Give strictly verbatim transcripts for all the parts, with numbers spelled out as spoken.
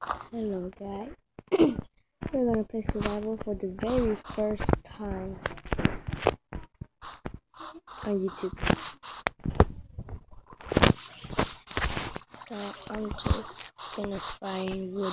Hello guys, we're gonna play survival for the very first time on YouTube. So I'm just gonna find wood.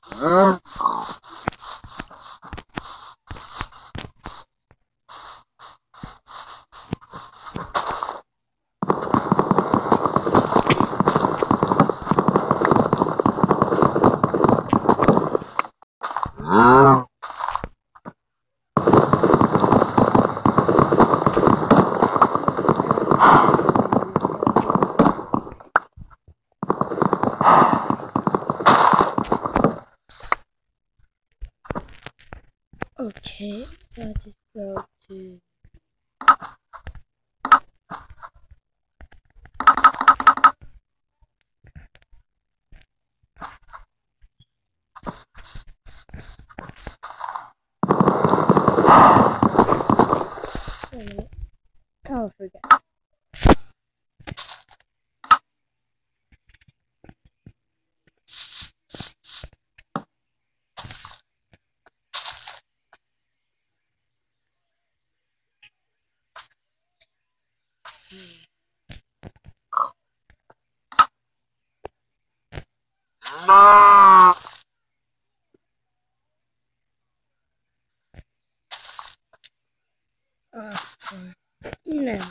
Okay, so I just go to wait a minute. Oh, I forgot. Oh, no.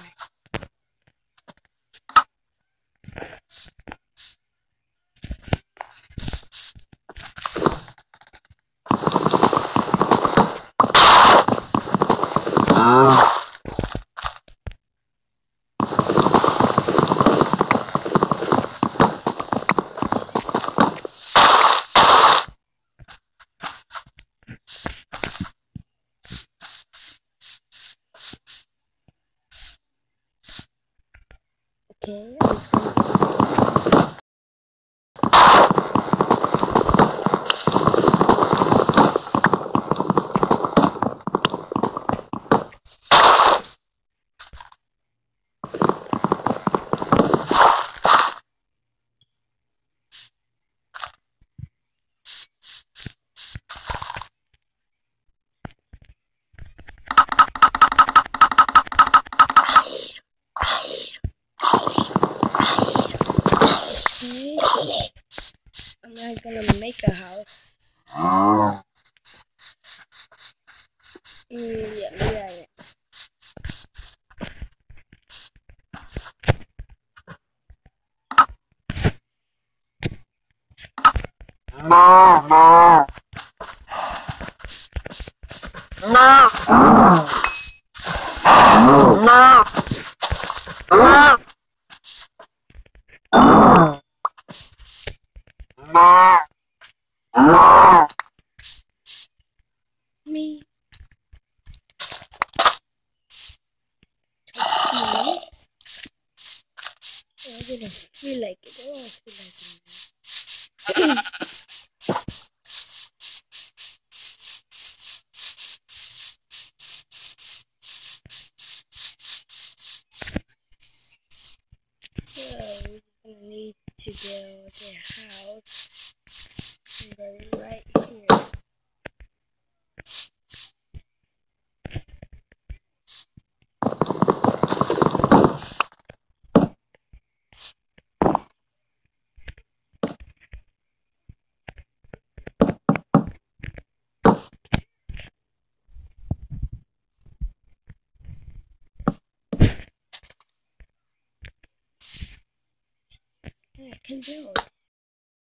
Okay, let's go. Okay. I'm not gonna make a house. Mm, yeah, yeah, yeah. No, no. No. No. No. No. No. Me. Minutes. I didn't feel like it. I don't feel like it. So we're gonna need to build a house right here. I can build.